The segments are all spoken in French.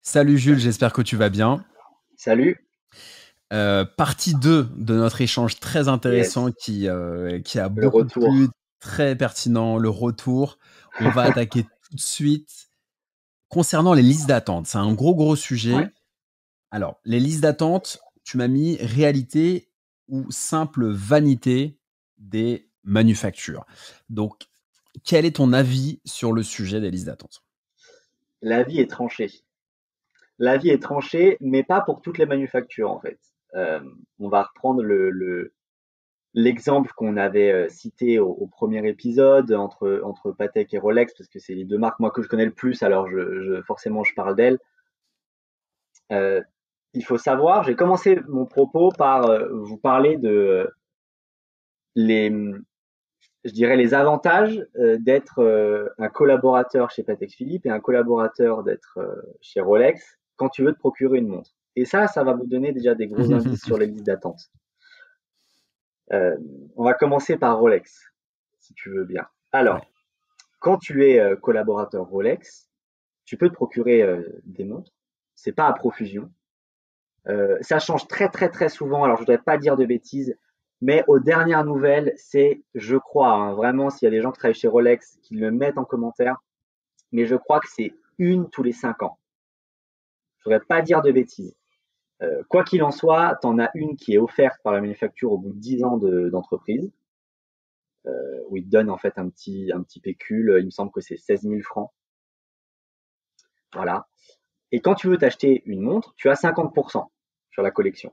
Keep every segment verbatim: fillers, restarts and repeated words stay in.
Salut Jules, j'espère que tu vas bien. Salut. Euh, partie deux de notre échange très intéressant Yes. qui, euh, qui a Le beaucoup plu, retour. très pertinent, le retour. On va attaquer tout de suite concernant les listes d'attente. C'est un gros, gros Ouais. sujet. Alors, les listes d'attente, tu m'as mis réalité ou simple vanité des manufactures. Donc, quel est ton avis sur le sujet des listes d'attente? L'avis est tranché. L'avis est tranché, mais pas pour toutes les manufactures en fait. Euh, on va reprendre le, le- l'exemple qu'on avait euh, cité au, au premier épisode entre entre Patek et Rolex parce que c'est les deux marques moi que je connais le plus, alors je, je forcément je parle d'elles. Euh, il faut savoir, j'ai commencé mon propos par euh, vous parler de les je dirais les avantages euh, d'être euh, un collaborateur chez Patek Philippe et un collaborateur d'être euh, chez Rolex quand tu veux te procurer une montre. Et ça, ça va vous donner déjà des gros indices sur les listes d'attente. Euh, on va commencer par Rolex, si tu veux bien. Ouais. Alors, quand tu es euh, collaborateur Rolex, tu peux te procurer euh, des montres. C'est pas à profusion. Euh, ça change très très très souvent. Alors je voudrais pas dire de bêtises, mais aux dernières nouvelles, c'est, je crois, hein, vraiment, s'il y a des gens qui travaillent chez Rolex, qui le mettent en commentaire, mais je crois que c'est une tous les cinq ans. Je voudrais pas dire de bêtises. Euh, quoi qu'il en soit, tu en as une qui est offerte par la manufacture au bout de dix ans de- d'entreprise, euh, où ils te donnent en fait un petit, un petit pécule. Il me semble que c'est seize mille francs. Voilà. Et quand tu veux t'acheter une montre, tu as cinquante pour cent sur la collection.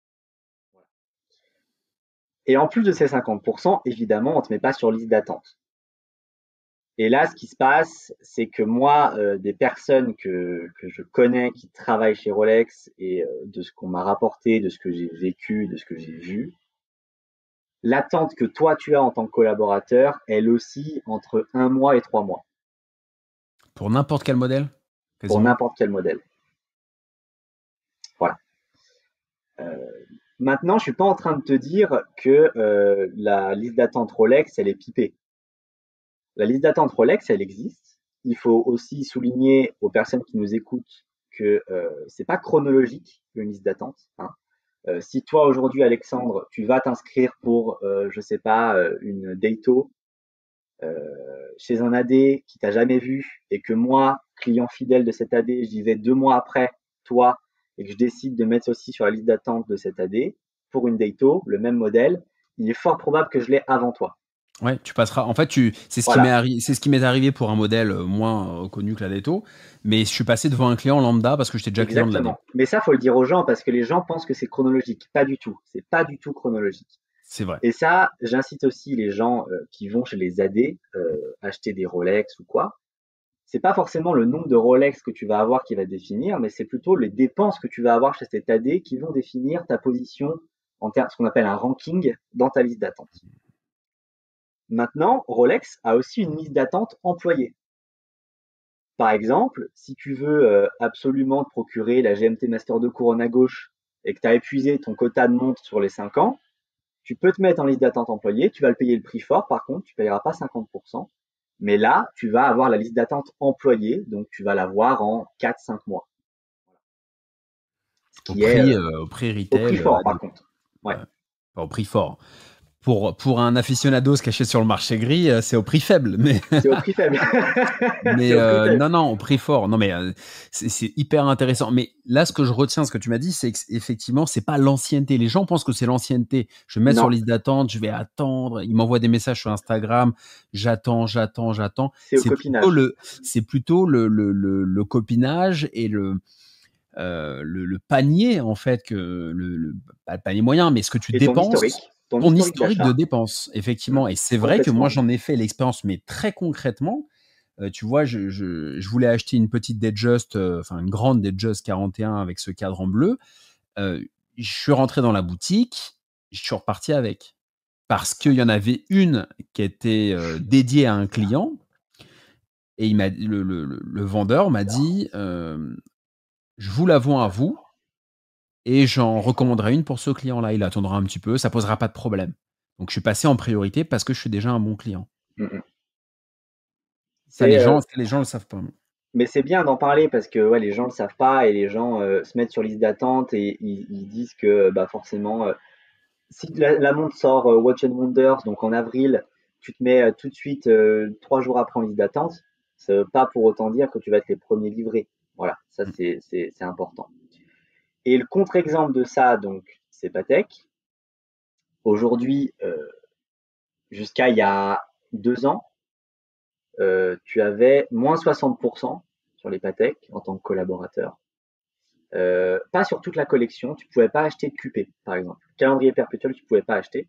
Et en plus de ces cinquante pour cent, évidemment, on ne te met pas sur liste d'attente. Et là, ce qui se passe, c'est que moi, euh, des personnes que, que je connais qui travaillent chez Rolex et euh, de ce qu'on m'a rapporté, de ce que j'ai vécu, de ce que j'ai vu, l'attente que toi tu as en tant que collaborateur, elle aussi entre un mois et trois mois Pour n'importe quel modèle, pour quasiment. n'importe quel modèle. Voilà. Euh, Maintenant, je suis pas en train de te dire que euh, la liste d'attente Rolex, elle est pipée. La liste d'attente Rolex, elle existe. Il faut aussi souligner aux personnes qui nous écoutent que euh, c'est pas chronologique une liste d'attente. Hein. Euh, si toi aujourd'hui, Alexandre, tu vas t'inscrire pour, euh, je sais pas, euh, une Dato euh, chez un A D qui t'a jamais vu et que moi, client fidèle de cet A D, j'y vais deux mois après toi et que je décide de mettre aussi sur la liste d'attente de cet A D pour une Dato, le même modèle, il est fort probable que je l'ai avant toi. Ouais, tu passeras. En fait, tu, c'est ce qui m'est Voilà. arri- c'est ce qui m'est arrivé pour un modèle euh, moins euh, connu que la Detto, mais je suis passé devant un client lambda parce que j'étais déjà client de l'A D. Exactement. Mais ça, faut le dire aux gens parce que les gens pensent que c'est chronologique. Pas du tout. C'est pas du tout chronologique. C'est vrai. Et ça, j'incite aussi les gens euh, qui vont chez les A D euh, acheter des Rolex ou quoi. C'est pas forcément le nombre de Rolex que tu vas avoir qui va définir, mais c'est plutôt les dépenses que tu vas avoir chez cet A D qui vont définir ta position en termes, ce qu'on appelle un ranking dans ta liste d'attente. Maintenant, Rolex a aussi une liste d'attente employée. Par exemple, si tu veux euh, absolument te procurer la G M T Master deux couronne à gauche et que tu as épuisé ton quota de montres sur les cinq ans, tu peux te mettre en liste d'attente employée, tu vas le payer le prix fort, par contre, tu ne payeras pas cinquante pour cent. Mais là, tu vas avoir la liste d'attente employée, donc tu vas l'avoir en quatre cinq mois. Ce Au qui est prix, euh, euh, au prix au prix retail, euh, fort, A D. par contre. Ouais. Ouais. Pas au prix fort. Pour, pour un aficionado se caché sur le marché gris, euh, c'est au prix faible. Mais, C'est au prix faible. mais C'est au prix euh, faible. non, non, au prix fort. Non, mais euh, c'est c'est hyper intéressant. Mais là, ce que je retiens, ce que tu m'as dit, c'est qu'effectivement, c'est pas l'ancienneté. Les gens pensent que c'est l'ancienneté. Je vais me mettre sur Non, liste d'attente, je vais attendre. Ils m'envoient des messages sur Instagram. J'attends, j'attends, j'attends. c'est au C'est plutôt copinage. le, c'est plutôt le, le, le, le copinage et le, euh, le, le panier, en fait, que le, le, pas le panier moyen, mais ce que tu Et ton dépenses, historique. Ton ton historique historique de d'achat. dépenses, Mmh. effectivement. Et c'est vrai que moi, Complètement. j'en ai fait l'expérience, mais très concrètement. Euh, tu vois, je, je, je voulais acheter une petite Datejust, euh, enfin une grande Datejust quarante et un avec ce cadre en bleu. Euh, je suis rentré dans la boutique, je suis reparti avec. Parce qu'il y en avait une qui était euh, dédiée à un client. Et il m'a, le, le, le vendeur m'a dit euh, je vous la vends à vous et j'en recommanderai une pour ce client-là. Il attendra un petit peu, ça posera pas de problème. Donc je suis passé en priorité parce que je suis déjà un bon client. Mmh. Ça, C'est les euh, gens, ça, les gens le savent pas. mais c'est bien d'en parler parce que ouais, les gens le savent pas et les gens euh, se mettent sur liste d'attente et ils, ils disent que bah forcément, euh, si la, la montre sort euh, Watch and Wonders, donc en avril, tu te mets euh, tout de suite euh, trois jours après en liste d'attente. Ça veut pas pour autant dire que tu vas être les premiers livrés. Voilà, ça Mm. c'est c'est c'est important. Et le contre-exemple de ça, donc, c'est Patek. Aujourd'hui, euh, jusqu'à il y a deux ans, euh, tu avais moins soixante pour cent sur les Patek en tant que collaborateur. Euh, pas sur toute la collection, tu pouvais pas acheter de Q P, par exemple. Calendrier perpétuel, tu pouvais pas acheter.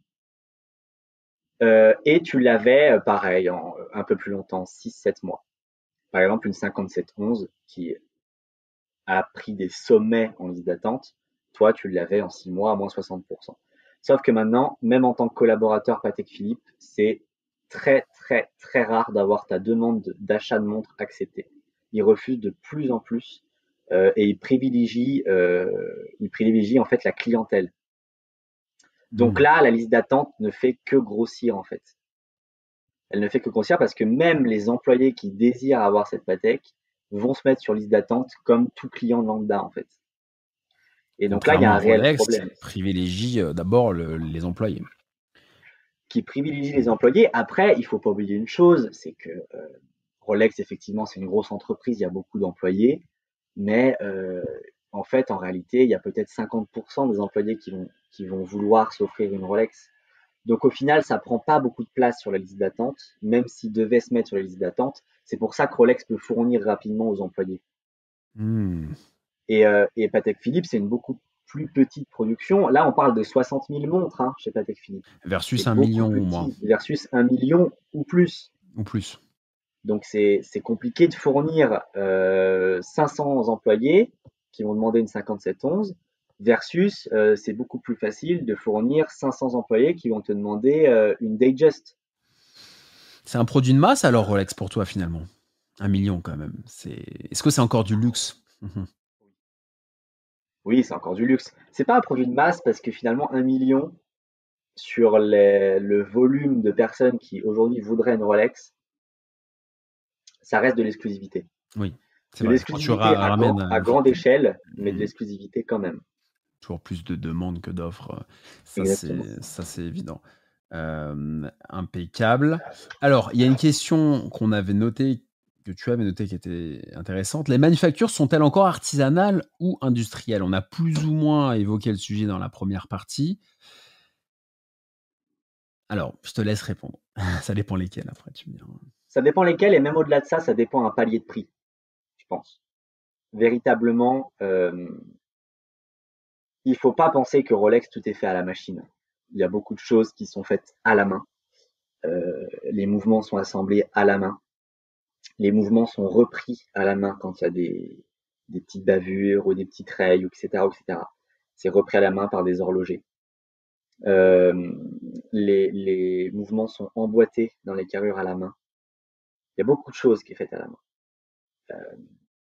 Euh, et tu l'avais, euh, pareil, en un peu plus longtemps, six sept mois. Par exemple, une cinquante-sept onze qui a pris des sommets en liste d'attente, toi, tu l'avais en six mois à moins soixante pour cent. Sauf que maintenant, même en tant que collaborateur Patek Philippe, c'est très, très, très rare d'avoir ta demande d'achat de montre acceptée. Ils refusent de plus en plus euh, et ils privilégient, euh, ils privilégient en fait la clientèle. Donc Mm. là, la liste d'attente ne fait que grossir en fait. Elle ne fait que grossir parce que même les employés qui désirent avoir cette Patek vont se mettre sur liste d'attente comme tout client lambda en fait. Et donc là, il y a Contrairement un à réel Rolex qui problème privilégie euh, d'abord le- les employés. qui privilégie les employés. Après, il faut pas oublier une chose, c'est que euh, Rolex, effectivement, c'est une grosse entreprise, il y a beaucoup d'employés, mais euh, en fait, en réalité, il y a peut-être cinquante pour cent des employés qui vont, qui vont vouloir s'offrir une Rolex. Donc au final, ça prend pas beaucoup de place sur la liste d'attente, même s'ils devaient se mettre sur la liste d'attente. C'est pour ça que Rolex peut fournir rapidement aux employés. Mm. Et, euh, et Patek Philippe, c'est une beaucoup plus petite production. Là, on parle de soixante mille montres hein, chez Patek Philippe. Versus C'est un beaucoup million plus ou moins, petit versus un million ou plus. ou plus. Donc c'est c'est compliqué de fournir euh, cinq cents employés qui vont demander une cinquante-sept onze versus euh, c'est beaucoup plus facile de fournir cinq cents employés qui vont te demander euh, une Datejust. C'est un produit de masse alors Rolex pour toi finalement. Un million quand même. C'est... Est-ce que c'est encore du luxe? Mhm. Oui, c'est encore du luxe. C'est pas un produit de masse parce que finalement un million sur les, le volume de personnes qui aujourd'hui voudraient une Rolex, ça reste de l'exclusivité. Oui, c'est De vrai. Quand tu l'exclusivité ra- à, ramènes grand, à euh, grande échelle, mais de mm, l'exclusivité quand même. toujours plus de demandes que d'offres, euh, ça Exactement. c'est ça c'est évident. Euh, impeccable. Alors, il y a une question qu'on avait notée, que tu avais notée qui était intéressante. Les manufactures sont-elles encore artisanales ou industrielles? On a plus ou moins évoqué le sujet dans la première partie. Alors, je te laisse répondre. Ça dépend lesquelles après, tu me diras. Ça dépend lesquels et même au-delà de ça, ça dépend un palier de prix, je pense. Véritablement, euh, il faut pas penser que Rolex tout est fait à la machine. Il y a beaucoup de choses qui sont faites à la main. Euh, les mouvements sont assemblés à la main. Les mouvements sont repris à la main quand il y a des, des petites bavures ou des petites rayes, et cetera, et cetera. C'est repris à la main par des horlogers. Euh, les, les mouvements sont emboîtés dans les carrures à la main. Il y a beaucoup de choses qui est faites à la main. Euh,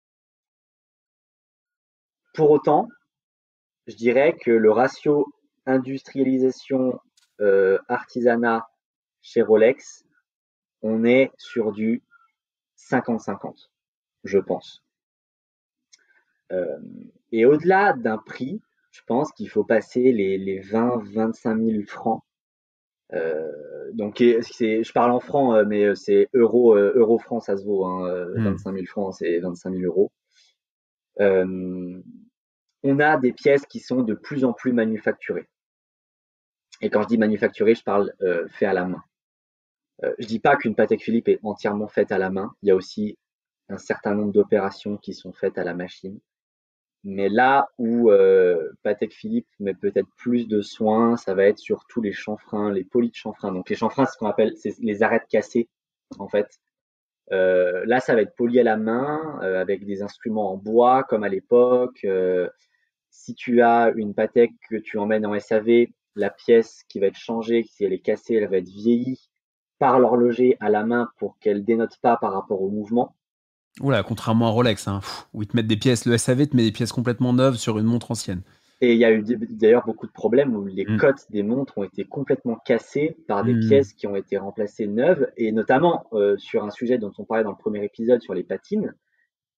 pour autant, je dirais que le ratio industrialisation euh, artisanat chez Rolex, on est sur du cinquante cinquante, je pense. Euh, et au-delà d'un prix, je pense qu'il faut passer les, les vingt à vingt-cinq mille francs. Euh, donc, c'est, je parle en francs, mais c'est euro, euh, euro franc, ça se vaut. Hein, Hmm. vingt-cinq mille francs, c'est vingt-cinq mille euros. Euh, on a des pièces qui sont de plus en plus manufacturées. Et quand je dis manufacturé, je parle euh, fait à la main. Euh, je dis pas qu'une Patek Philippe est entièrement faite à la main. Il y a aussi un certain nombre d'opérations qui sont faites à la machine. Mais là où euh, Patek Philippe met peut-être plus de soins, ça va être sur tous les chanfreins, les polis de chanfrein. Donc les chanfreins, c'est ce qu'on appelle c'est les arêtes cassées, en fait. Euh, là, ça va être poli à la main, euh, avec des instruments en bois, comme à l'époque. Euh, si tu as une Patek que tu emmènes en S A V, la pièce qui va être changée, si elle est cassée, elle va être vieillie par l'horloger à la main pour qu'elle dénote pas par rapport au mouvement. Oula, contrairement à Rolex, hein, pff, où ils te mettent des pièces, le S A V te met des pièces complètement neuves sur une montre ancienne. Et il y a eu d'ailleurs beaucoup de problèmes où les Hmm. cotes des montres ont été complètement cassées par des Hmm. pièces qui ont été remplacées neuves, et notamment euh, sur un sujet dont on parlait dans le premier épisode sur les patines.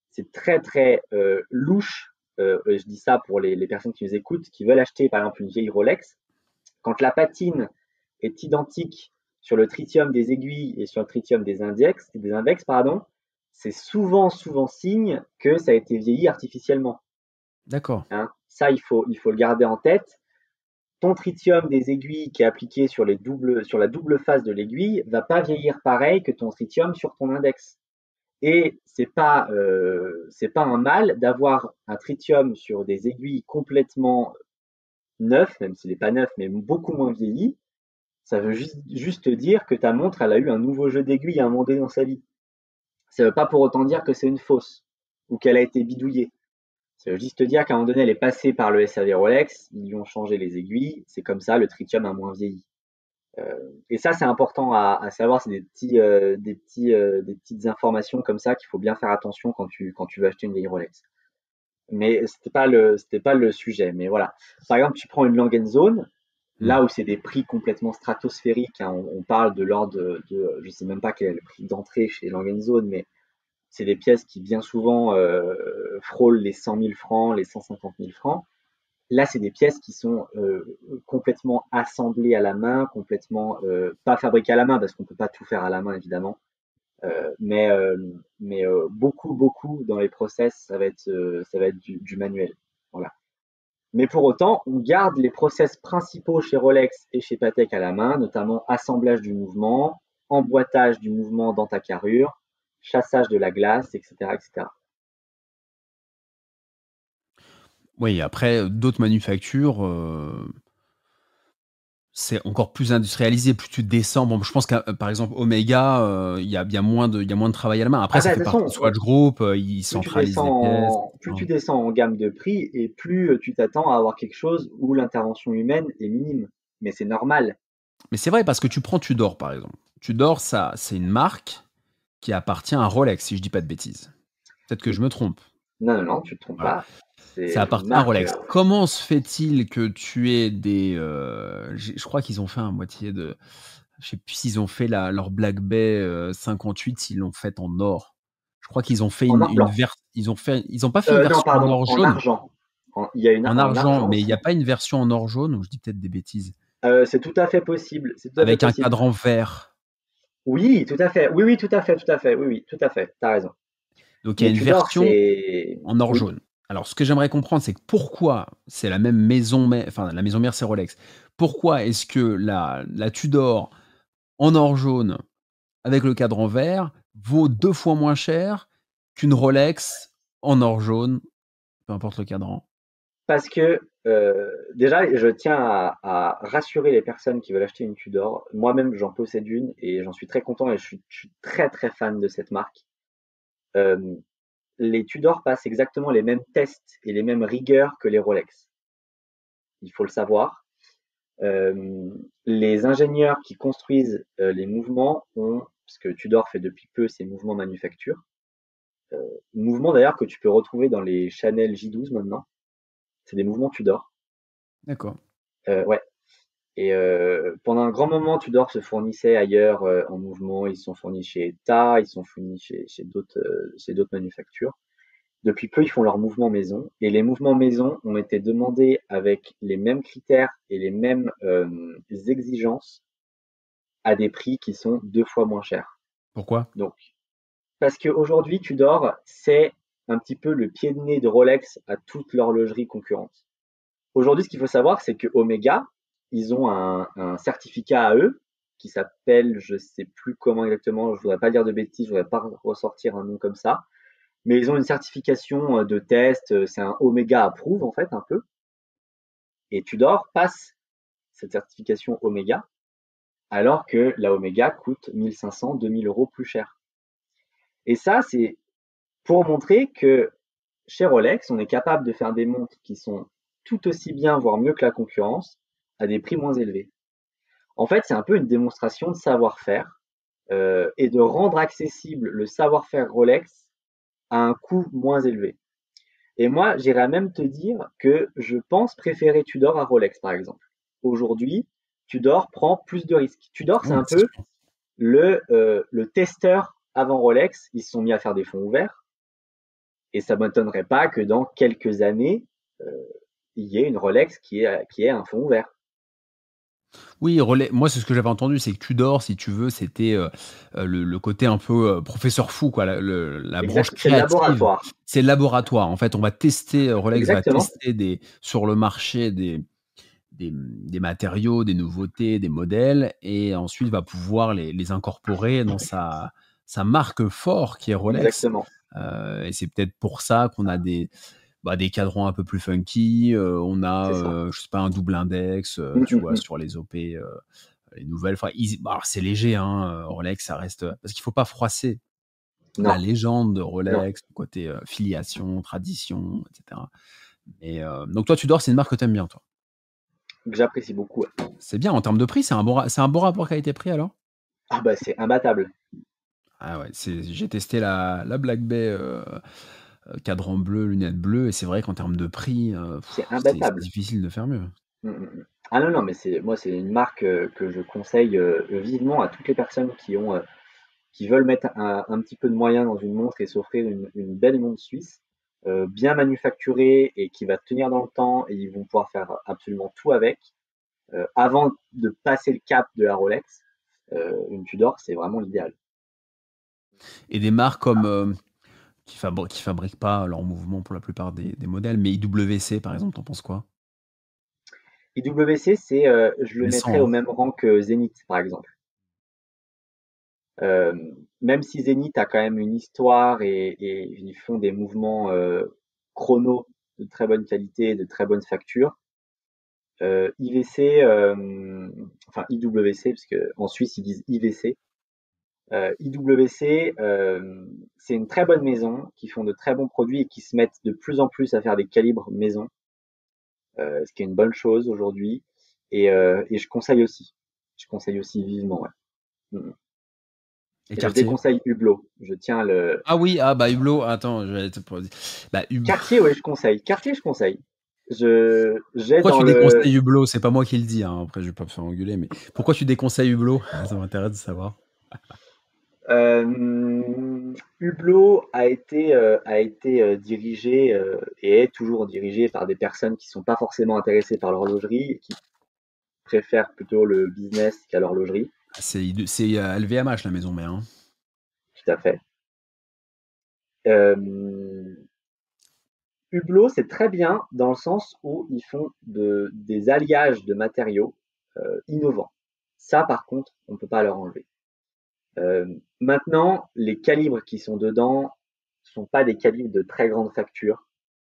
c'est très très euh, louche. Euh, je dis ça pour les, les personnes qui nous écoutent, qui veulent acheter par exemple une vieille Rolex. Quand la patine est identique sur le tritium des aiguilles et sur le tritium des index, des index pardon, c'est souvent souvent signe que ça a été vieilli artificiellement. D'accord. Hein. Ça, il faut, il faut le garder en tête. Ton tritium des aiguilles qui est appliqué sur, les doubles, sur la double face de l'aiguille va pas vieillir pareil que ton tritium sur ton index. Et c'est pas euh, c'est pas un mal d'avoir un tritium sur des aiguilles complètement neufs, même s'il n'est pas neuf, mais beaucoup moins vieilli. Ça veut juste, juste dire que ta montre, elle a eu un nouveau jeu d'aiguilles à un moment donné dans sa vie. Ça veut pas pour autant dire que c'est une fausse ou qu'elle a été bidouillée. Ça veut juste te dire qu'à un moment donné, elle est passée par le S A V Rolex, ils lui ont changé les aiguilles, c'est comme ça, le tritium a moins vieilli. Euh, et ça, c'est important à, à savoir, c'est des petits, euh, des petits, euh, des petites informations comme ça qu'il faut bien faire attention quand tu, quand tu veux acheter une vieille Rolex. Mais c'était pas le, c'était pas le sujet. Mais voilà. Par exemple, tu prends une Langen Zone, là où c'est des prix complètement stratosphériques, hein, on, on parle de l'ordre de, de, je sais même pas quel est le prix d'entrée chez Langen Zone, mais c'est des pièces qui bien souvent euh, frôlent les cent mille francs, les cent cinquante mille francs. Là, c'est des pièces qui sont euh, complètement assemblées à la main, complètement euh, pas fabriquées à la main parce qu'on peut pas tout faire à la main évidemment, euh, mais euh, mais euh, beaucoup beaucoup dans les process, ça va être euh, ça va être du, du manuel. Voilà. Mais pour autant, on garde les process principaux chez Rolex et chez Patek à la main, notamment assemblage du mouvement, emboîtage du mouvement dans ta carrure, chassage de la glace, et cetera, et cetera. Oui, après, d'autres manufactures, euh, c'est encore plus industrialisé. Plus tu descends, bon, je pense qu'à par exemple Omega, euh, il y a bien moins de, il y a moins de travail à la main. Après, Ah ça bah, de fait toute partie de façon, Swatch Group, euh, ils plus tu centralisent les pièces. descends, plus Hein. tu descends en gamme de prix et plus tu t'attends à avoir quelque chose où l'intervention humaine est minime. Mais c'est normal. Mais c'est vrai parce que tu prends Tudor par exemple. Tudor, ça, c'est une marque qui appartient à Rolex, si je dis pas de bêtises. Peut-être que je Oui. me trompe. Non, non, non, tu te trompes Voilà. pas. C'est Ça une appartient à marque. Rolex. euh, Comment se fait-il que tu aies des... euh, j'ai- je crois qu'ils ont fait un moitié de... Je sais plus s'ils ont fait la, leur Black Bay euh, cinquante-huit, s'ils l'ont fait en or. Je crois qu'ils ont fait En une, or une blanc. version... Ils ont fait... Ils ont pas fait une Euh, non, version en pardon, or en jaune. argent. En- Il y a une En en argent, argent mais il n'y a aussi. pas une version en or jaune, ou je dis peut-être des bêtises. Euh, c'est tout à fait possible. C'est tout à fait Avec un possible. cadran vert. Oui, tout à fait. Oui, oui, tout à fait, tout à fait. Oui, oui, tout à fait. T'as raison. Donc il y a Mais une Tudor, version c'est. en or Oui. jaune. Alors, ce que j'aimerais comprendre, c'est que pourquoi c'est la même maison mère, enfin la maison mère c'est Rolex. Pourquoi est-ce que la, la Tudor en or jaune avec le cadran vert vaut deux fois moins cher qu'une Rolex en or jaune, peu importe le cadran? Parce que euh, déjà, je tiens à, à rassurer les personnes qui veulent acheter une Tudor. Moi-même, j'en possède une et j'en suis très content et je suis, je suis très très fan de cette marque. Euh, les Tudor passent exactement les mêmes tests et les mêmes rigueurs que les Rolex. Il faut le savoir. Euh, les ingénieurs qui construisent euh, les mouvements ont, parce que Tudor fait depuis peu ses mouvements manufacture, euh, mouvements d'ailleurs que tu peux retrouver dans les Chanel J douze maintenant. C'est des mouvements Tudor. D'accord. Euh, ouais. Et euh, pendant un grand moment, Tudor se fournissait ailleurs euh, en mouvement. Ils sont fournis chez Eta, ils sont fournis chez, chez d'autres euh, chez d'autres manufactures. Depuis peu, ils font leurs mouvements maison. Et les mouvements maison ont été demandés avec les mêmes critères et les mêmes euh, exigences à des prix qui sont deux fois moins chers. Pourquoi? Donc, parce qu'aujourd'hui, Tudor, c'est un petit peu le pied de nez de Rolex à toute l'horlogerie concurrente. Aujourd'hui, ce qu'il faut savoir, c'est que Omega, ils ont un, un certificat à eux qui s'appelle, je sais plus comment exactement, je voudrais pas dire de bêtises, je voudrais pas ressortir un nom comme ça, mais ils ont une certification de test, c'est un Omega Approve en fait un peu. Et Tudor passe cette certification Omega, alors que la Omega coûte mille cinq cents, deux mille euros plus cher. Et ça, c'est pour montrer que chez Rolex, on est capable de faire des montres qui sont tout aussi bien, voire mieux que la concurrence, à des prix moins élevés. En fait, c'est un peu une démonstration de savoir-faire euh, et de rendre accessible le savoir-faire Rolex à un coût moins élevé. Et moi, j'irais même te dire que je pense préférer Tudor à Rolex, par exemple. Aujourd'hui, Tudor prend plus de risques. Tudor, c'est Oh, un c'est peu sûr. le, euh, le testeur avant Rolex. Ils se sont mis à faire des fonds ouverts. Et ça m'étonnerait pas que dans quelques années, euh, il y ait une Rolex qui ait, qui ait un fond vert. Oui, Rolex, moi, c'est ce que j'avais entendu, c'est que Tudor, si tu veux, c'était euh, euh, le, le côté un peu euh, professeur fou, quoi, la, le- la branche Exact, c'est le créative. laboratoire. C'est le laboratoire. En fait, on va tester, euh, Rolex va Exactement. tester des, sur le marché des, des, des matériaux, des nouveautés, des modèles, et ensuite va pouvoir les, les incorporer dans sa, sa marque fort qui est Rolex. Exactement. Euh, et c'est peut-être pour ça qu'on a des, bah, des cadrans un peu plus funky. Euh, on a, C'est ça. euh, je sais pas, un double index, euh, Mm, tu mm, vois, mm. sur les O P, euh, les nouvelles. Enfin, ils- bah, alors, c'est léger, hein, euh, Rolex, ça reste. Parce qu'il faut pas froisser la Non, légende de non, Rolex, le côté euh, filiation, tradition, et cetera. Et, euh, donc, toi, Tudor, c'est une marque que t'aimes bien, toi. que j'apprécie beaucoup. Ouais. C'est bien en termes de prix, c'est un bon, ra- c'est un bon rapport qualité-prix alors. Ah bah c'est imbattable. Ah ouais, c'est, j'ai testé la, la Black Bay euh, euh, cadran bleu, lunettes bleues, et c'est vrai qu'en termes de prix, euh, C'est pff, c'est c'est imbattable. difficile de faire mieux. Mm, mm, mm. Ah non, non, mais c'est moi, c'est une marque euh, que je conseille euh, vivement à toutes les personnes qui ont, euh, qui veulent mettre un, un petit peu de moyens dans une montre et s'offrir une, une belle montre suisse, euh, bien manufacturée et qui va tenir dans le temps et ils vont pouvoir faire absolument tout avec. Euh, avant de passer le cap de la Rolex, euh, une Tudor, c'est vraiment l'idéal. Et des marques comme euh, qui, fabri- qui fabriquent pas leur mouvement pour la plupart des, des modèles, mais I W C par exemple, t'en penses quoi? I W C, c'est, euh, je le mettrais Récent, au hein. même rang que Zenith, par exemple. Euh, Même si Zenith a quand même une histoire et, et ils font des mouvements euh, chrono de très bonne qualité, de très bonne facture, euh, I V C, euh, enfin I W C, parce que en Suisse ils disent I V C. Euh, I W C, euh, c'est une très bonne maison qui font de très bons produits et qui se mettent de plus en plus à faire des calibres maison, euh, ce qui est une bonne chose aujourd'hui. Et, euh, et je conseille aussi. Je conseille aussi vivement. Ouais. Mm. Et Et je Cartier. déconseille Hublot. Je tiens à le. Ah oui, ah bah Hublot, attends, je vais te poser. Bah, Hub- Cartier, ouais, je conseille. Cartier, je conseille. Je j'ai Pourquoi dans tu le déconseilles Hublot? C'est pas moi qui le dis, hein. Après je vais pas me faire engueuler, mais pourquoi tu déconseilles Hublot? Ça m'intéresse de savoir. euh, Hublot a été euh, a été euh, dirigé euh, et est toujours dirigé par des personnes qui sont pas forcément intéressées par l'horlogerie et qui préfèrent plutôt le business qu'à l'horlogerie. C'est c'est, euh, L V M H la maison mère, hein. Tout à fait. Euh, Hublot, c'est très bien dans le sens où ils font de, des alliages de matériaux euh, innovants. Ça, par contre, on ne peut pas leur enlever. Euh, Maintenant, les calibres qui sont dedans ne sont pas des calibres de très grande facture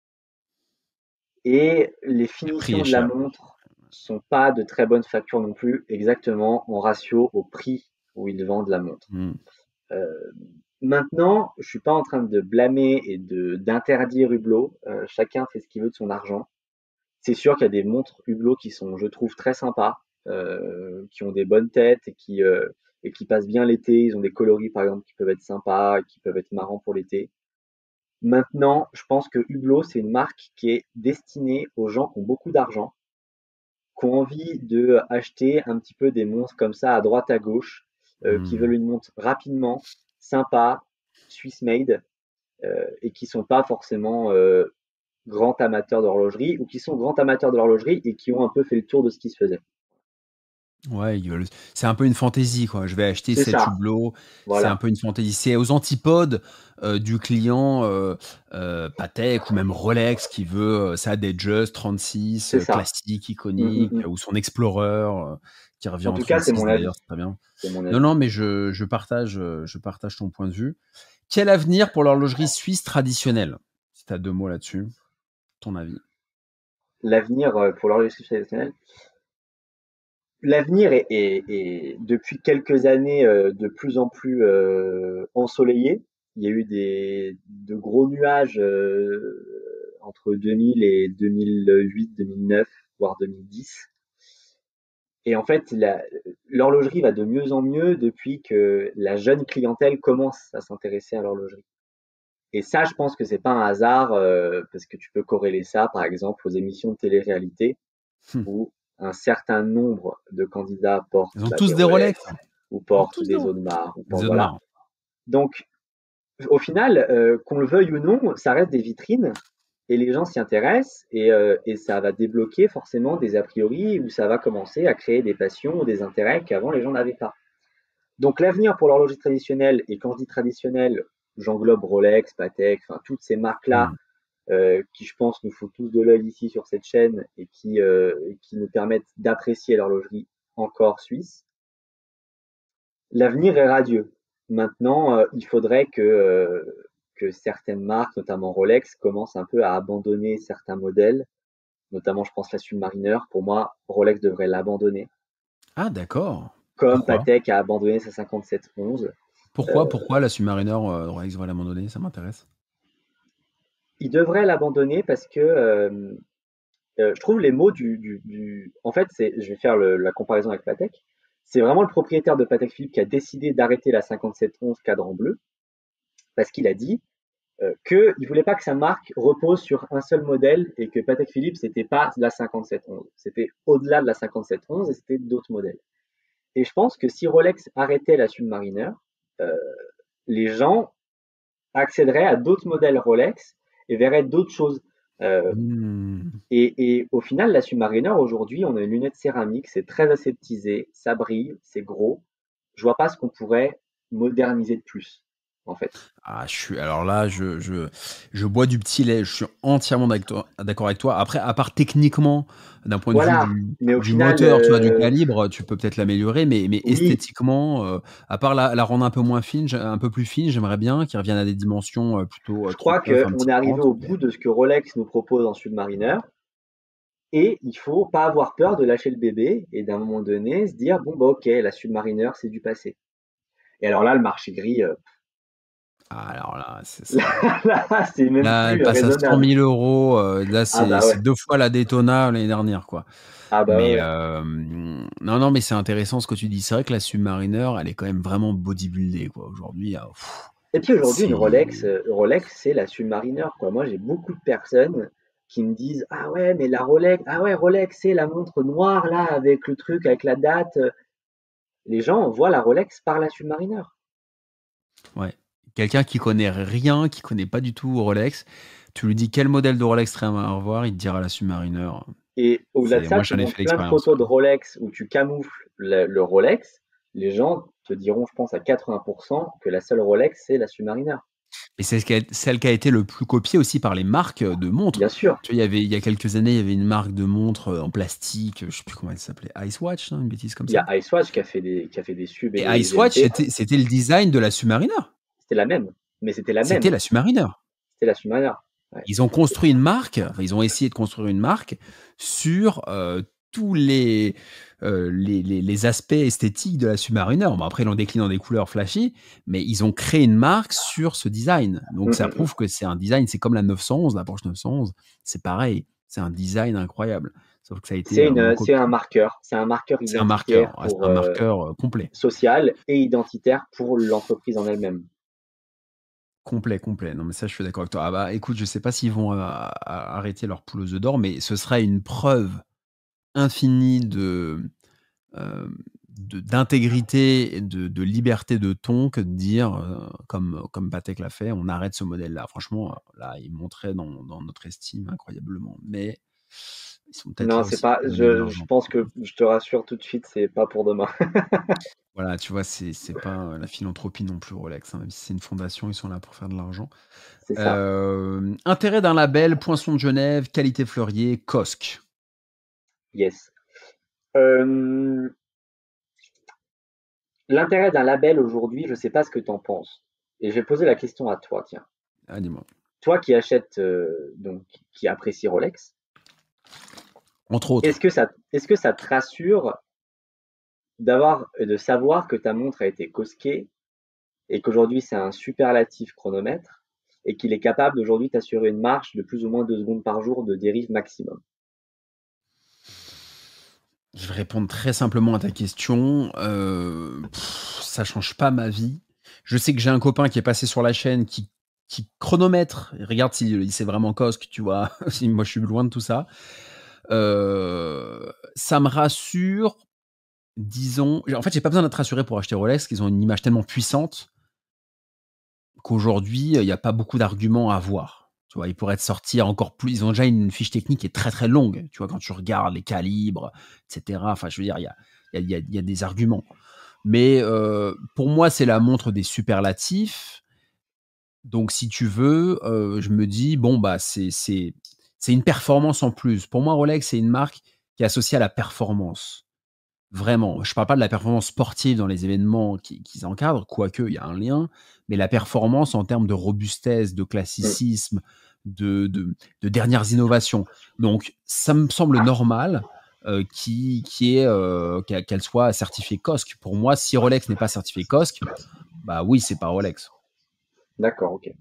et les Le prix finitions est de la cher. montre sont pas de très bonne facture non plus, exactement en ratio au prix où ils vendent la montre. Hmm. Euh, Maintenant, je suis pas en train de blâmer et de d'interdire Hublot. Euh, chacun fait ce qu'il veut de son argent. C'est sûr qu'il y a des montres Hublot qui sont, je trouve, très sympas, euh, qui ont des bonnes têtes et qui, euh, et qui passent bien l'été. Ils ont des coloris, par exemple, qui peuvent être sympas et qui peuvent être marrants pour l'été. Maintenant, je pense que Hublot, c'est une marque qui est destinée aux gens qui ont beaucoup d'argent, qui ont envie de acheter un petit peu des montres comme ça à droite à gauche, euh, qui Hmm. veulent une montre rapidement, sympa, Swiss made, euh, et qui sont pas forcément euh, grands amateurs d'horlogerie ou qui sont grands amateurs de l'horlogerie et qui ont un peu fait le tour de ce qui se faisait. Ouais, ils veulent- c'est un peu une fantaisie, quoi. Je vais acheter C'est cet ça, hublot. C'est un voilà. peu une fantaisie. C'est aux antipodes euh, du client euh, euh, Patek ou même Rolex qui veut euh, sa Datejust trente-six, C'est euh, ça. classique, Mm, mm, iconique, mm. euh, ou son Explorer euh, qui revient En en tout cas, c'est trente-six mon d'ailleurs, avis. c'est très bien. C'est mon Non, avis. non, mais je, je partage, euh, je partage ton point de vue. Quel avenir pour l'horlogerie suisse traditionnelle? Si tu as deux mots là-dessus, ton avis. L'avenir euh, pour l'horlogerie traditionnelle, l'avenir est, est- est, depuis quelques années euh, de plus en plus euh, ensoleillé. Il y a eu des de gros nuages euh, entre deux mille et deux mille huit, deux mille neuf, voire deux mille dix. Et en fait, la- l'horlogerie va de mieux en mieux depuis que la jeune clientèle commence à s'intéresser à l'horlogerie. Et ça, je pense que c'est pas un hasard, euh, parce que tu peux corréler ça, par exemple, aux émissions de télé-réalité, Hum. où un certain nombre de candidats portent Ils ont bah, des tous des Rolex, Rolex. ou Ils ont portent tous des des Rolex. Audemars, ou Des portent, voilà. Audemars. Donc, au final, euh, qu'on le veuille ou non, ça reste des vitrines et les gens s'y intéressent et, euh, et ça va débloquer forcément des a priori où ça va commencer à créer des passions ou des intérêts qu'avant les gens n'avaient pas. Donc l'avenir pour l'horlogerie traditionnelle, et quand je dis traditionnelle, j'englobe Rolex, Patek, enfin toutes ces marques-là Mm. euh, qui je pense nous font tous de l'œil ici sur cette chaîne et qui, euh, qui nous permettent d'apprécier l'horlogerie encore suisse. L'avenir est radieux. Maintenant, euh, il faudrait que, euh, que certaines marques, notamment Rolex, commencent un peu à abandonner certains modèles, notamment je pense la Submariner. Pour moi, Rolex devrait l'abandonner, Ah, d'accord. comme Pourquoi? Patek a abandonné sa cinquante-sept onze. Pourquoi, Euh, pourquoi la Submariner, euh, Rolex va l'abandonner? Ça m'intéresse. il devrait l'abandonner parce que euh, euh, je trouve les mots du, du, du... En fait, c'est, je vais faire le, la comparaison avec Patek. C'est vraiment le propriétaire de Patek Philippe qui a décidé d'arrêter la cinquante-sept onze cadran bleu parce qu'il a dit euh, qu'il ne voulait pas que sa marque repose sur un seul modèle et que Patek Philippe, c'était pas la cinquante-sept onze. C'était au-delà de la cinquante-sept onze et c'était d'autres modèles. Et je pense que si Rolex arrêtait la Submariner, euh, les gens accéderaient à d'autres modèles Rolex et verraient d'autres choses. Euh, Hmm. et, et, au final, la Submariner, aujourd'hui, on a une lunette céramique, c'est très aseptisé, ça brille, c'est gros. Je vois pas ce qu'on pourrait moderniser de plus, en fait. Ah, je suis, alors là, je, je, je bois du petit lait. Je suis entièrement d'ac- d'accord avec toi. Après, à part techniquement, d'un point de vue Voilà. du, Mais au du final, moteur, tu vois, du euh, calibre, tu peux peut-être l'améliorer, mais, mais oui, esthétiquement, euh, à part la, la rendre un peu moins fine, j'ai- un peu plus fine, j'aimerais bien qu'il revienne à des dimensions euh, plutôt euh, je crois trente-neuf, un qu'on petit est arrivé quarante. au Mais... bout de ce que Rolex nous propose en Submariner. Et il faut pas avoir peur de lâcher le bébé et d'un moment donné se dire bon bah ok, la Submariner c'est du passé. Et alors là, le marché gris, euh, Ah, alors là, c'est là, ça. là, c'est même Là, elle plus passe à cent raisonnable. mille euros. euh, Là, Ah c'est bah ouais, c'est deux fois la Daytona l'année dernière, quoi. ah bah ouais, Mais ouais. euh, non, non, mais c'est intéressant ce que tu dis. C'est vrai que la Submariner, elle est quand même vraiment bodybuildée, quoi. Aujourd'hui, ah, pff, Et puis aujourd'hui, une Rolex, c'est. euh, Rolex, c'est la Submariner, quoi. Moi, j'ai beaucoup de personnes qui me disent, ah ouais, mais la Rolex, ah ouais, Rolex, c'est la montre noire, là, avec le truc, avec la date. Les gens voient la Rolex par la Submariner. Ouais. Quelqu'un qui connaît rien, qui connaît pas du tout Rolex, tu lui dis quel modèle de Rolex tu aimerais avoir, il te dira la Submariner. Et au-delà de C'est, ça, moi, tu j'en ai fait montres plein de l'expérience. photos de Rolex où tu camoufles le, le Rolex. Les gens te diront, je pense, à quatre-vingts pour cent que la seule Rolex, c'est la Submariner. Et c'est ce qui a- celle qui a été le plus copiée aussi par les marques de montres. Bien sûr, Tu vois, il y avait, il y a quelques années, il y avait une marque de montres euh, en plastique, je sais plus comment elle s'appelait, Icewatch, non, une bêtise comme il y ça. a Icewatch qui a fait des, qui a fait des subs et Et des Icewatch, G M T. c'était, c'était le design de la Submariner. C'était la même. Mais c'était la C'était même. la Submariner. C'était la Submariner. Ouais. Ils ont construit une marque, enfin, ils ont essayé de construire une marque sur euh, tous les, euh, les, les, les aspects esthétiques de la Submariner. Bon, après, ils l'ont décliné dans des couleurs flashy, mais ils ont créé une marque sur ce design. Donc, Mm, ça mm, mm. prouve que c'est un design, c'est comme la neuf cent onze, la Porsche neuf cent onze, c'est pareil, c'est un design incroyable. Sauf que ça a été C'est euh, une, c'est un monocopié. marqueur. C'est un marqueur C'est un marqueur, identitaire ouais, c'est pour un euh, marqueur euh, complet. social et identitaire pour l'entreprise en elle-même. Complet, complet. Non, mais ça, je suis d'accord avec toi. Ah bah, écoute, je sais pas s'ils vont euh, a- arrêter leur poule aux œufs d'or, mais ce serait une preuve infinie de, euh, de- d'intégrité et de, de liberté de ton que de dire, euh, comme, comme Patek l'a fait, on arrête ce modèle-là. Franchement, euh, là, ils montraient dans, dans notre estime incroyablement. Mais ils sont peut-être Non, là c'est aussi pas. pour gagner de Je, je l'argent. pense que je te rassure tout de suite, c'est pas pour demain. Voilà, tu vois, c'est, c'est pas euh, la philanthropie non plus, Rolex, hein. Même si c'est une fondation, ils sont là pour faire de l'argent. C'est ça. Euh, intérêt d'un label, Poinçon de Genève, qualité fleurier, Cosque. Yes. Euh, L'intérêt d'un label aujourd'hui, je sais pas ce que tu en penses. Et je vais poser la question à toi, tiens. Ah, dis-moi. Toi qui achètes, euh, donc qui apprécie Rolex, Entre est-ce autres. que ça, est-ce que ça te rassure d'avoir, de savoir que ta montre a été cosquée et qu'aujourd'hui c'est un superlatif chronomètre et qu'il est capable d'aujourd'hui t'assurer une marche de plus ou moins deux secondes par jour de dérive maximum? Je vais répondre très simplement à ta question. Euh, pff, ça change pas ma vie. Je sais que j'ai un copain qui est passé sur la chaîne qui, qui chronomètre. Et regarde s'il il sait vraiment Cosque, tu vois. Moi, je suis loin de tout ça. Euh, ça me rassure, disons. En fait, j'ai pas besoin d'être rassuré pour acheter Rolex, qu'ils ont une image tellement puissante qu'aujourd'hui, il n'y a pas beaucoup d'arguments à avoir. Tu vois, ils pourraient te sortir encore plus. Ils ont déjà une fiche technique qui est très très longue. Tu vois, quand tu regardes les calibres, et cetera. Enfin, je veux dire, il y a, il y a, il y a des arguments. Mais euh, pour moi, c'est la montre des superlatifs. Donc, si tu veux, euh, je me dis, bon, bah, c'est, c'est, c'est une performance en plus. Pour moi, Rolex, c'est une marque qui est associée à la performance. Vraiment. Je ne parle pas de la performance sportive dans les événements qui, qui encadrent, quoique il y a un lien, mais la performance en termes de robustesse, de Mm. classicisme, de, de, de dernières innovations. Donc, ça me semble normal euh, qui, qui est, euh, qu'elle qu'elle soit certifiée C O S C. Pour moi, si Rolex n'est pas certifié C O S C, bah oui, c'est pas Rolex. D'accord, ok.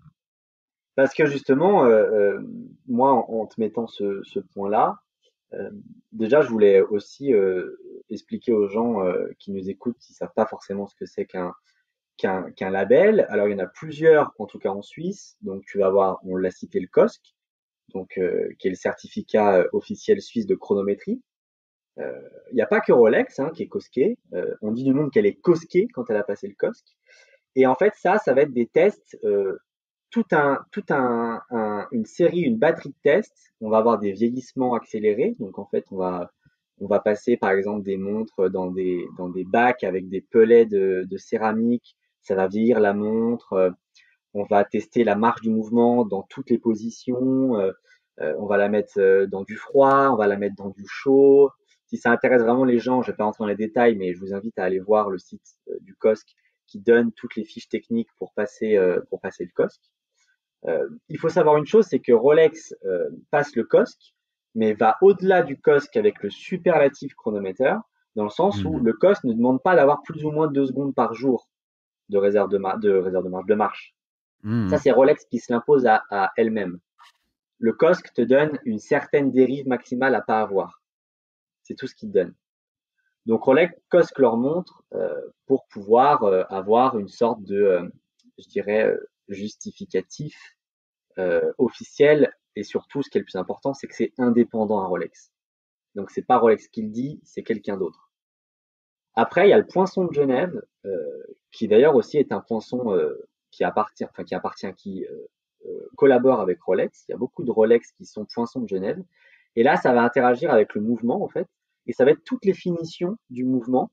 Parce que justement, euh, euh, moi, en, en te mettant ce, ce point-là, euh, déjà, je voulais aussi euh, expliquer aux gens euh, qui nous écoutent, qui savent pas forcément ce que c'est qu'un qu'un qu'un label. Alors, il y en a plusieurs, en tout cas en Suisse. Donc, tu vas avoir, on l'a cité, le C O S C, donc euh, qui est le certificat euh, officiel suisse de chronométrie. Euh, Il n'y a pas que Rolex hein, qui est cosqué. Euh, on dit du monde qu'elle est cosquée quand elle a passé le C O S C. Et en fait, ça, ça va être des tests, euh, tout un, tout un, un, une série, une batterie de tests. On va avoir des vieillissements accélérés. Donc en fait, on va, on va passer par exemple des montres dans des, dans des bacs avec des pelets de, de céramique. Ça va vieillir la montre. On va tester la marge du mouvement dans toutes les positions. Euh, euh, on va la mettre euh, dans du froid, on va la mettre dans du chaud. Si ça intéresse vraiment les gens, je ne vais pas rentrer dans les détails, mais je vous invite à aller voir le site euh, du C O S C qui donne toutes les fiches techniques pour passer, euh, pour passer le C O S C. Euh, il faut savoir une chose, c'est que Rolex euh, passe le C O S C, mais va au-delà du C O S C avec le superlatif chronomètre, dans le sens où Mmh. le C O S C ne demande pas d'avoir plus ou moins deux secondes par jour de réserve de, mar- de réserve de marche, de marche. Ça, Mmh. c'est Rolex qui se l'impose à, à elle-même. Le C O S C te donne une certaine dérive maximale à pas avoir. C'est tout ce qu'il te donne. Donc Rolex, C O S C leur montre euh, pour pouvoir euh, avoir une sorte de, euh, je dirais, euh, justificatif euh, officiel. Et surtout, ce qui est le plus important, c'est que c'est indépendant à Rolex. Donc c'est pas Rolex qui le dit, c'est quelqu'un d'autre. Après, il y a le poinçon de Genève, euh, qui d'ailleurs aussi est un poinçon euh, qui appartient, enfin qui appartient, qui euh, euh, collabore avec Rolex. Il y a beaucoup de Rolex qui sont poinçons de Genève. Et là, ça va interagir avec le mouvement en fait, et ça va être toutes les finitions du mouvement.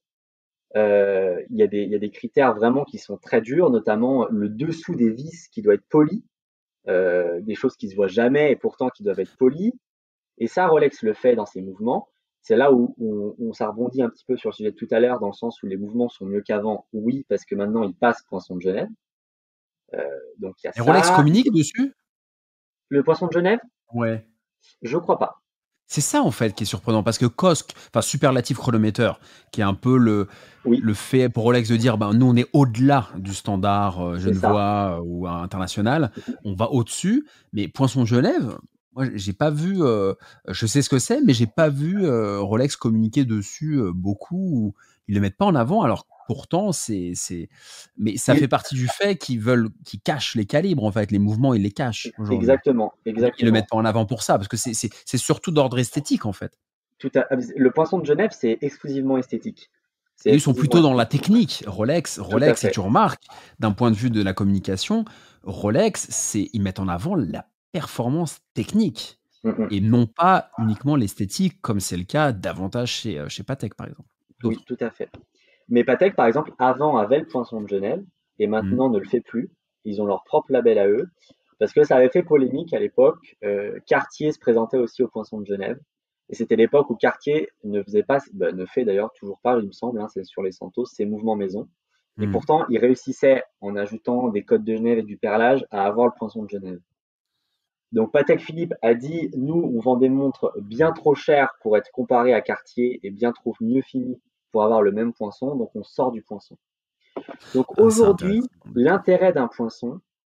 Euh, il y a des, il y a des critères vraiment qui sont très durs, notamment le dessous des vis qui doit être poli, euh, des choses qui se voient jamais et pourtant qui doivent être polies. Et ça, Rolex le fait dans ses mouvements. C'est là où, où, où ça rebondit un petit peu sur le sujet de tout à l'heure, dans le sens où les mouvements sont mieux qu'avant. Oui, parce que maintenant, ils passent poinçon de Genève. Euh, donc il y a Et Rolex ça. communique dessus? Le poinçon de Genève, Ouais. je crois pas. C'est ça en fait qui est surprenant parce que C O S C, enfin superlatif chronomètre, qui est un peu le, Oui, le fait pour Rolex de dire ben nous on est au-delà du standard euh, c'est ça. genevois euh, ou international, on va au-dessus, mais Poinçon de Genève, moi j'ai pas vu, euh, je sais ce que c'est, mais j'ai pas vu euh, Rolex communiquer dessus euh, beaucoup, ou ils le mettent pas en avant alors pourtant c'est c'est mais ça Il, fait partie du fait qu'ils veulent qu'ils cachent les calibres en fait, les mouvements ils les cachent aujourd'hui. exactement, Ils ils le mettent exactement. pas en avant pour ça parce que c'est c'est c'est surtout d'ordre esthétique en fait. Tout à, le poinçon de Genève, c'est exclusivement esthétique. C'est Et ils sont exclusivement plutôt dans la esthétique. technique. Rolex, Tout à Rolex, si fait. tu remarques, d'un point de vue de la communication, Rolex, c'est ils mettent en avant la performance technique Mm -mm. et non pas uniquement l'esthétique, comme c'est le cas davantage chez, euh, chez Patek, par exemple. Oui, D'autres. tout à fait. Mais Patek, par exemple, avant avait le poinçon de Genève et Mhm. maintenant ne le fait plus. Ils ont leur propre label à eux parce que ça avait fait polémique à l'époque. Euh, Cartier se présentait aussi au poinçon de Genève et c'était l'époque où Cartier ne faisait pas, bah, ne fait d'ailleurs toujours pas, il me semble, hein, c'est sur les Santos, ses mouvements maison. Et Mhm. pourtant, il réussissait en ajoutant des codes de Genève et du perlage à avoir le poinçon de Genève. Donc Patek Philippe a dit, nous, on vend des montres bien trop chères pour être comparé à Cartier et bien trop mieux finies pour avoir le même poinçon, donc on sort du poinçon. Donc Ah, c'est aujourd'hui, intéressant. D'accord. l'intérêt d'un poinçon,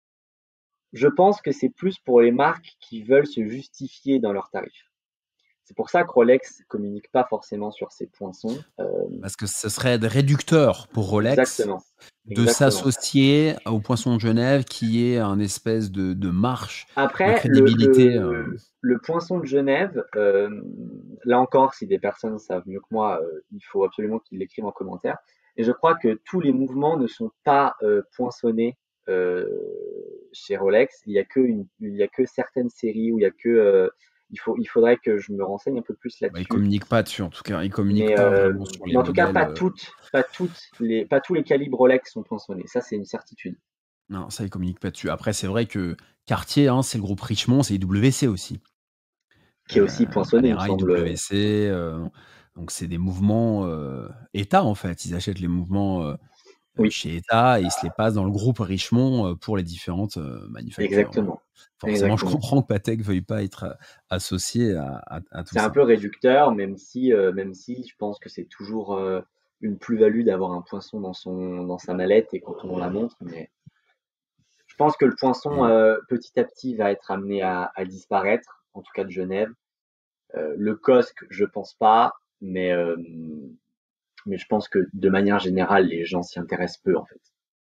je pense que c'est plus pour les marques qui veulent se justifier dans leurs tarifs. C'est pour ça que Rolex communique pas forcément sur ses poinçons. Euh, Parce que ce serait réducteur pour Rolex exactement, de exactement. s'associer au Poinçon de Genève, qui est un espèce de, de marche de Après, le, crédibilité. euh. le, le poinçon de Genève, euh, là encore, si des personnes savent mieux que moi, euh, il faut absolument qu'ils l'écrivent en commentaire. Et je crois que tous les mouvements ne sont pas euh, poinçonnés euh, chez Rolex. Il y a que une, il y a que certaines séries où il y a que, euh, il faut, il faudrait que je me renseigne un peu plus Bah, ils là-dessus. communiquent pas dessus, en tout cas. Ils communiquent Mais, pas euh, vraiment sur les mais en tout cas, modèles. pas euh, toutes, pas toutes les, pas tous les calibres Rolex sont poinçonnés. Ça, c'est une certitude. Non, ça, ils communiquent pas dessus. Après, c'est vrai que Cartier, hein, c'est le groupe Richemont, c'est I W C aussi. Qui est aussi Euh, poinçonné, il me Panerai, semble. I W C. euh, donc, c'est des mouvements euh, État, en fait. Ils achètent les mouvements euh, euh, Oui, chez État et ils se les passent dans le groupe Richemont euh, pour les différentes euh, manufactures. Donc, exactement, forcément, je exactement. comprends que Patek veuille pas être euh, associé à, à- à tout C'est un ça. peu réducteur, même si, euh, même si je pense que c'est toujours euh, une plus-value d'avoir un poinçon dans son, dans sa mallette et quand on la montre. Mais je pense que le poinçon, Mm. euh, petit à petit, va être amené à, à disparaître, en tout cas de Genève. Euh, le Cosque, je pense pas, mais, euh, mais je pense que de manière générale, les gens s'y intéressent peu, en fait.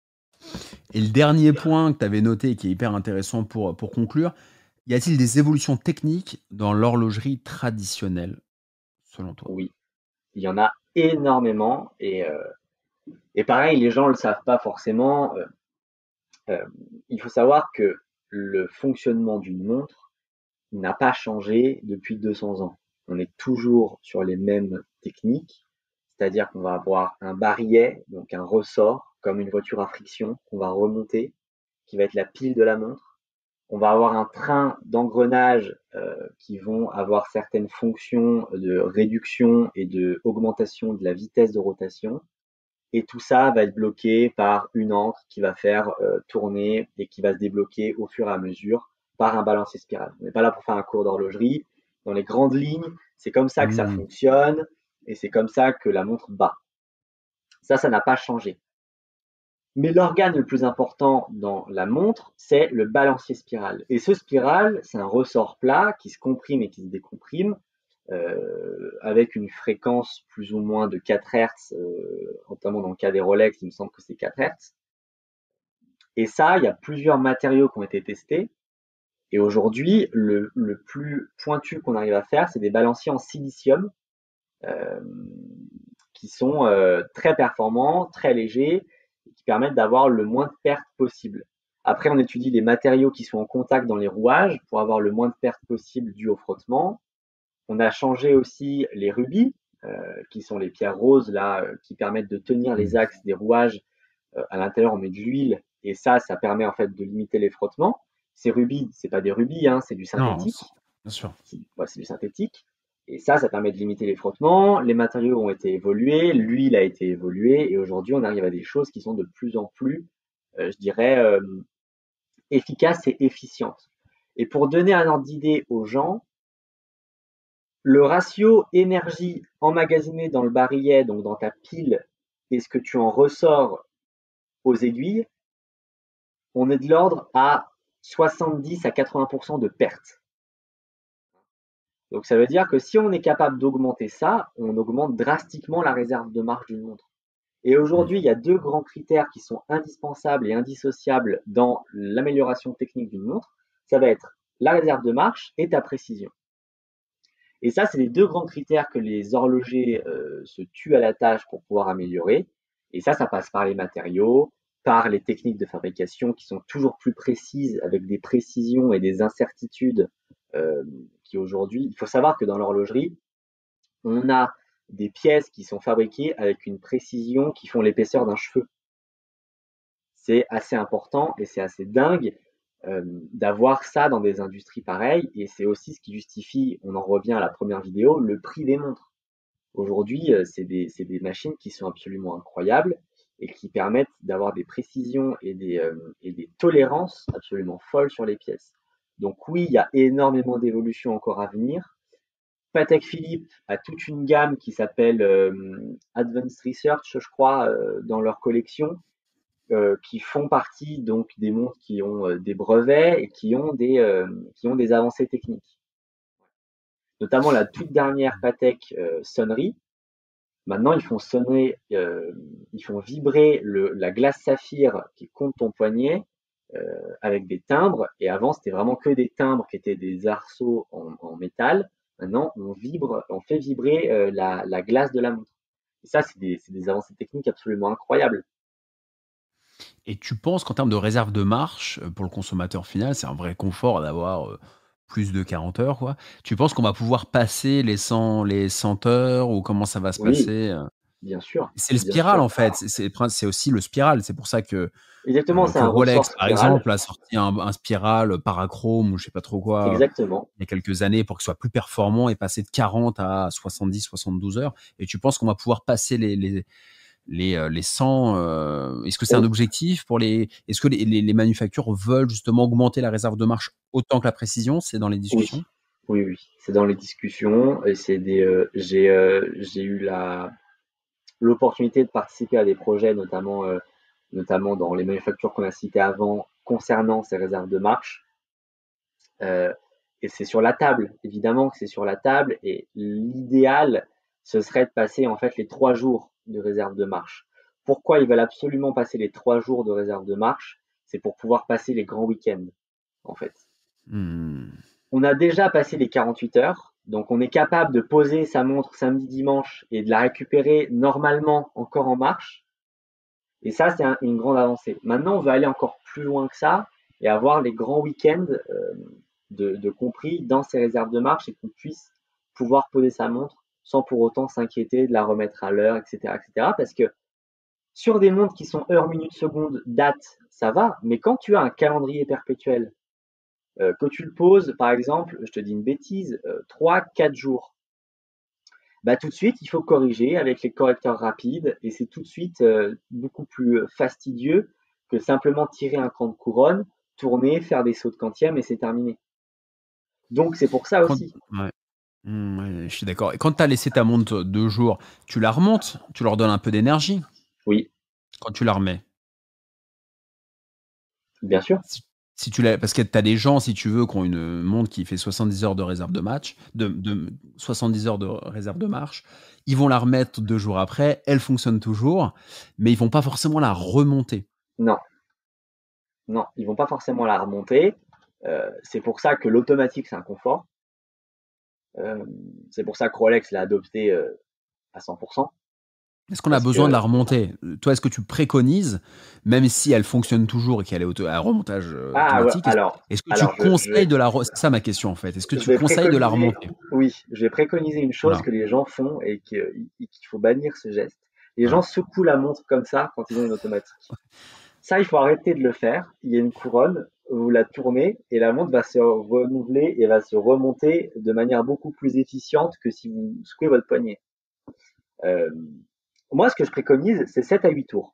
Et le dernier point que tu avais noté et qui est hyper intéressant pour, pour conclure, y a-t-il des évolutions techniques dans l'horlogerie traditionnelle, selon toi? Oui, il y en a énormément et, euh, et pareil, les gens le savent pas forcément. Euh, euh, il faut savoir que le fonctionnement d'une montre n'a pas changé depuis deux cents ans. On est toujours sur les mêmes techniques, c'est-à-dire qu'on va avoir un barillet, donc un ressort, comme une voiture à friction, qu'on va remonter, qui va être la pile de la montre. On va avoir un train d'engrenages euh, qui vont avoir certaines fonctions de réduction et de augmentation de la vitesse de rotation. Et tout ça va être bloqué par une encre qui va faire euh, tourner et qui va se débloquer au fur et à mesure par un balancier spirale. On n'est pas là pour faire un cours d'horlogerie. Dans les grandes lignes, c'est comme ça que ça Mmh. fonctionne et c'est comme ça que la montre bat. Ça, ça n'a pas changé. Mais l'organe le plus important dans la montre, c'est le balancier spirale. Et ce spirale, c'est un ressort plat qui se comprime et qui se décomprime euh, avec une fréquence plus ou moins de quatre hertz, euh, notamment dans le cas des Rolex, il me semble que c'est quatre hertz. Et ça, il y a plusieurs matériaux qui ont été testés. Et aujourd'hui, le, le plus pointu qu'on arrive à faire, c'est des balanciers en silicium euh, qui sont euh, très performants, très légers, et qui permettent d'avoir le moins de pertes possible. Après, on étudie les matériaux qui sont en contact dans les rouages pour avoir le moins de pertes possible dû au frottement. On a changé aussi les rubis, euh, qui sont les pierres roses là, euh, qui permettent de tenir les Mmh. axes des rouages. Euh, à l'intérieur, on met de l'huile et ça, ça permet en fait de limiter les frottements. Ces rubis, c'est pas des rubis, hein, c'est du Non, c'est synthétique. bien sûr. C'est ouais, c'est du synthétique. Et ça, ça permet de limiter les frottements. Les matériaux ont été évolués, l'huile a été évoluée, et aujourd'hui, on arrive à des choses qui sont de plus en plus, euh, je dirais, euh, efficaces et efficientes. Et pour donner un ordre d'idée aux gens, le ratio énergie emmagasinée dans le barillet, donc dans ta pile, et ce que tu en ressors aux aiguilles, on est de l'ordre à soixante-dix à quatre-vingts pour cent de perte. Donc ça veut dire que si on est capable d'augmenter ça, on augmente drastiquement la réserve de marge d'une montre. Et Mmh. aujourd'hui, il y a deux grands critères qui sont indispensables et indissociables dans l'amélioration technique d'une montre. Ça va être la réserve de marche et ta précision. Et ça, c'est les deux grands critères que les horlogers euh, se tuent à la tâche pour pouvoir améliorer. Et ça, ça passe par les matériaux, par les techniques de fabrication qui sont toujours plus précises, avec des précisions et des incertitudes euh, qui aujourd'hui, il faut savoir que dans l'horlogerie, on a des pièces qui sont fabriquées avec une précision qui font l'épaisseur d'un cheveu. C'est assez important et c'est assez dingue euh, d'avoir ça dans des industries pareilles. Et c'est aussi ce qui justifie, on en revient à la première vidéo, le prix des montres. Aujourd'hui, euh, c'est des, c'est des machines qui sont absolument incroyables et qui permettent d'avoir des précisions et des, euh, et des tolérances absolument folles sur les pièces. Donc oui, il y a énormément d'évolutions encore à venir. Patek Philippe a toute une gamme qui s'appelle euh, Advanced Research, je crois, euh, dans leur collection, euh, qui font partie donc des montres qui ont euh, des brevets et qui ont des, euh, qui ont des avancées techniques. Notamment la toute dernière Patek euh, sonnerie. Maintenant, ils font sonner, euh, ils font vibrer le, la glace saphir qui est contre ton poignet euh, avec des timbres. Et avant, c'était vraiment que des timbres qui étaient des arceaux en, en métal. Maintenant, on vibre, on fait vibrer euh, la, la glace de la montre. Et ça, c'est des, c'est des avancées techniques absolument incroyables. Et tu penses qu'en termes de réserve de marche, heu, pour le consommateur final, c'est un vrai confort d'avoir, heu, plus de quarante heures, quoi. Tu penses qu'on va pouvoir passer les cent les cent heures ou comment ça va se Oui, passer, heu? bien sûr, C'est le bien spiral, sûr. en fait, c'est c'est le prin c'est aussi le spiral. C'est pour ça que, Exactement, heu, c'est que un ressort Rolex, par spiral. exemple, a sorti un un spiral parachrome ou je sais pas trop quoi, Exactement. il y a quelques années pour qu'il soit plus performant et passer de quarante à soixante-dix-soixante-douze heures. Et tu penses qu'on va pouvoir passer les les les, heu, les cent, heu, est-ce que c'est un On objectif pour les est-ce que les les les manufactures veulent justement augmenter la réserve de marche autant que la précision? C'est dans les Oui, discussions? oui, oui, c'est dans les discussions et c'est des, heu, j'ai, heu, j'ai eu la l'opportunité de participer à des projets, notamment, heu, notamment dans les manufactures qu'on a citées avant, concernant ces réserves de marche. Heu et c'est sur la table, évidemment que c'est sur la table et l'idéal, ce serait de passer, en fait, les trois jours de réserve de marche. Pourquoi ils veulent absolument passer les trois jours de réserve de marche? C'est pour pouvoir passer les grands week-ends, en fait. Mmh. On a déjà passé les quarante-huit heures, donc on est capable de poser sa montre samedi, dimanche et de la récupérer normalement encore en marche. Et ça, c'est un- une grande avancée. Maintenant, on veut aller encore plus loin que ça et avoir les grands week-ends euh, de, de compris dans ces réserves de marche et qu'on puisse pouvoir poser sa montre sans pour autant s'inquiéter de la remettre à l'heure, et cetera, et cetera. Parce que sur des montres qui sont heure, minute, seconde, date, ça va. Mais quand tu as un calendrier perpétuel, euh, que tu le poses, par exemple, je te dis une bêtise, euh, trois, quatre jours, bah, tout de suite, il faut corriger avec les correcteurs rapides et c'est tout de suite euh, beaucoup plus fastidieux que simplement tirer un cran de couronne, tourner, faire des sauts de quantième et c'est terminé. Donc c'est pour ça Quand aussi. ouais. Mmh, ouais, je suis d'accord. Et quand tu as laissé ta montre deux jours, tu la remontes? Tu leur donnes un peu d'énergie Oui, quand tu la remets? bien sûr. Si si tu l'as parce que tu as des gens, si tu veux, qui ont une montre qui fait soixante-dix heures de réserve de match de de soixante-dix heures de réserve de marche. Ils vont la remettre deux jours après, elle fonctionne toujours, mais ils vont pas forcément la remonter. Non, non, ils vont pas forcément la remonter. Euh, c'est pour ça que l'automatique, c'est un confort. Euh, c'est pour ça que Rolex l'a adopté euh, à cent pour cent. Est-ce qu'on a Parce besoin de que, la remonter? Heu, toi, est-ce que tu préconises, même si elle fonctionne toujours et qu'elle est auto à remontage, heu, ah ouais, automatique, est-ce alors, est-ce que tu alors je, je, conseilles de la re c'est ça ma question, en fait. Est-ce que je tu vais conseilles de la préconiser, remonter? oui, je vais préconiser une chose Voilà, que les gens font et que- qu'il faut bannir ce geste. Les gens voilà. secouent la montre comme ça quand ils ont une automatique. Ça, il faut arrêter de le faire. Il y a une couronne, vous la tournez et la montre va se renouveler et va se remonter de manière beaucoup plus efficiente que si vous secouez votre poignet. Euh, Moi, ce que je préconise, c'est sept à huit tours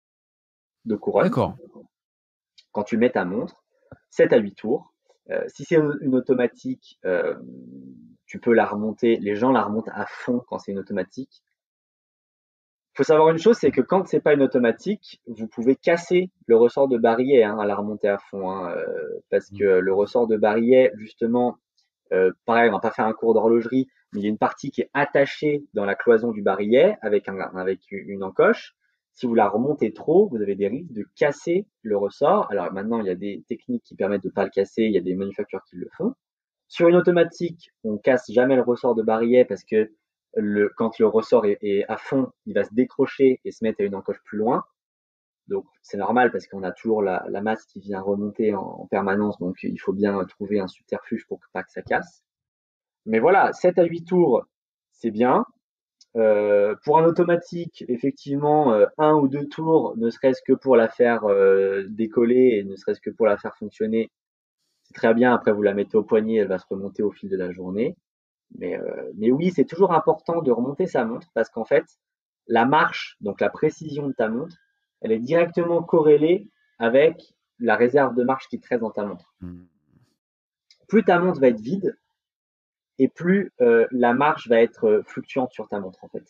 de couronne. D'accord. Quand tu mets ta montre, sept à huit tours. Euh, si c'est une automatique, euh, tu peux la remonter. Les gens la remontent à fond quand c'est une automatique. Il faut savoir une chose, c'est que quand c'est pas une automatique, vous pouvez casser le ressort de barillet hein, à la remonter à fond, hein, euh, parce que Mmh. le ressort de barillet, justement, euh, pareil, on va pas faire un cours d'horlogerie, mais il y a une partie qui est attachée dans la cloison du barillet avec, un, avec une encoche. Si vous la remontez trop, vous avez des risques de casser le ressort. Alors maintenant, il y a des techniques qui permettent de pas le casser, il y a des manufactures qui le font. Sur une automatique, on casse jamais le ressort de barillet parce que le, quand le ressort est, est à fond, il va se décrocher et se mettre à une encoche plus loin. Donc c'est normal parce qu'on a toujours la, la masse qui vient remonter en, en permanence, donc il faut bien trouver un subterfuge pour pas que ça casse. Mais voilà, sept à huit tours, c'est bien. Euh, pour un automatique, effectivement, euh, un ou deux tours, ne serait-ce que pour la faire euh, décoller et ne serait-ce que pour la faire fonctionner, c'est très bien. Après, vous la mettez au poignet, elle va se remonter au fil de la journée. Mais, euh, mais oui, c'est toujours important de remonter sa montre parce qu'en fait, la marche, donc la précision de ta montre, elle est directement corrélée avec la réserve de marche qui te reste dans ta montre. Mmh. Plus ta montre va être vide et plus euh, la marche va être euh, fluctuante sur ta montre en fait.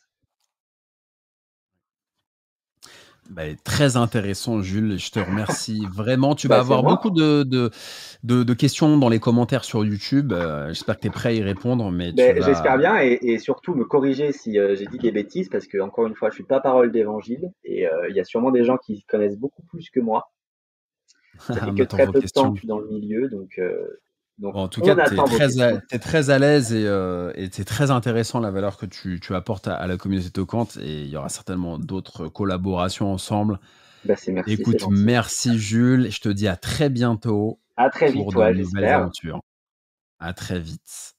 Bah, très intéressant, Jules. Je te remercie vraiment. Tu vas Bah, c'est avoir moi. beaucoup de de de de questions dans les commentaires sur YouTube. Heu, j'espère que tu es prêt à y répondre, mais tu Ben, vas j'espère bien et, et surtout me corriger si euh, j'ai dit des bêtises parce que encore une fois, je suis pas parole d'évangile et euh, il y a sûrement des gens qui connaissent beaucoup plus que moi. Ça fait que on attend très vos peu de temps que questions. je suis dans le milieu, donc euh, donc Bon, en tout cas, on tu es attend vos très à questions. tu très à l'aise et heu et c'est très intéressant la valeur que tu tu apportes à à la communauté Tocante et il y aura certainement d'autres collaborations ensemble. Bah, c'est merci, c'est Écoute, gentil. merci Jules. Je te dis à très bientôt À très pour vite, de ouais, nouvelles j'espère. aventures. À très vite.